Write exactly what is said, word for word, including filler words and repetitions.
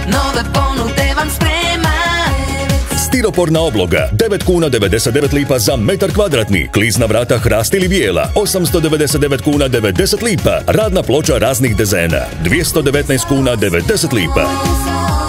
nove ponude vam sprema. Stiroporna obloga, devet kuna devedeset devet lipa za metar kvadratni. Klizna vrata hrast ili bijela, osamsto devedeset devet kuna devedeset lipa. Radna ploča raznih dizajna, dvjesto devetnaest kuna devedeset lipa.